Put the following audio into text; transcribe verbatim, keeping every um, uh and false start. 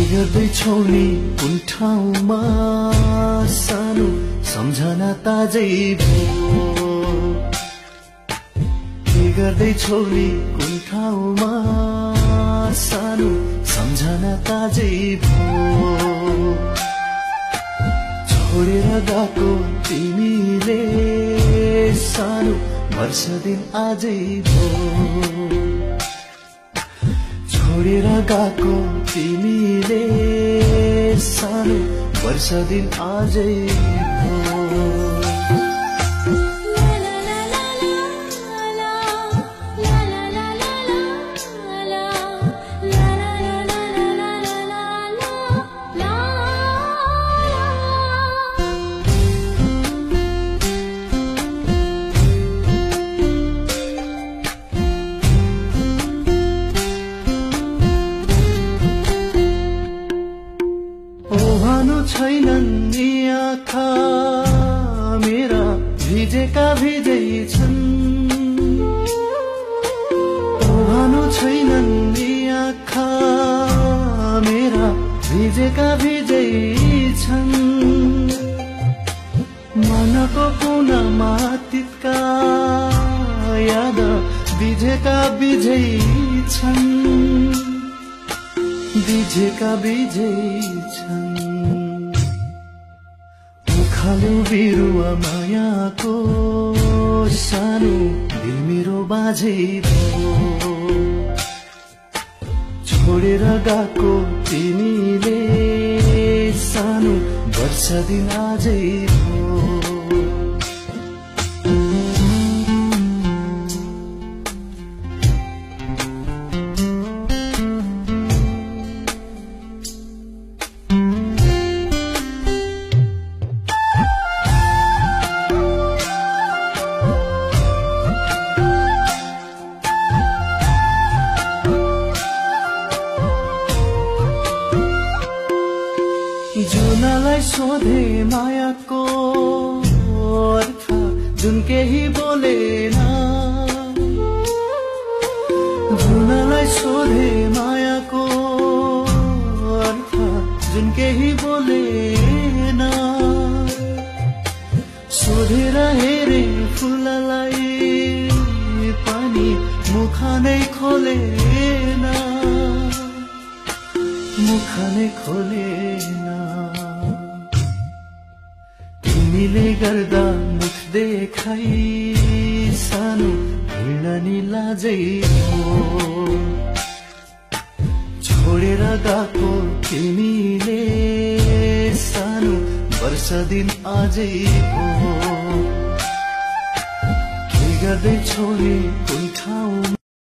गर्दैछौ नि कुन ठाउँमा सानो सम्झना ताजै भयो के गर्दैछौ नि कुन ठाउँमा सानो सम्झना ताजै भयो छोडेर गएको तिमीले सानो वर्ष दिन आजै भयो छोडेर गएको तिमीले सानो वर्ष दिन आजै भयो छैनन् यी आँखा मेरा भिजेका भिजै छन् ओहानो छैनन् यी आँखा मेरा भिजेका भिजै छन् मनको कुनामा तितका याद बिझेका बिझै छन् बिझेका बिझै छन् उखाल्यो बिरुवा मायाको सानो दिल मेरो बाझै भयो छोडेर गएको तिमीले सानो वर्ष दिन आजै भयो जुनलाई सोधे मायाको अर्थ जुन केही बोलेन जुनलाई सोधे मायाको अर्थ जुन केही बोलेन सोधेर हेरे फुललाई पनि मुख नै खोलेन मुख नै खोलेन तिमीले गर्दा मुख देखाइ सानो हिँड्न नि लाजै हो छोडेर गएको तिमीले सानो वर्ष दिन आजै हो के गर्दैछौ नि कुन ठाउँमा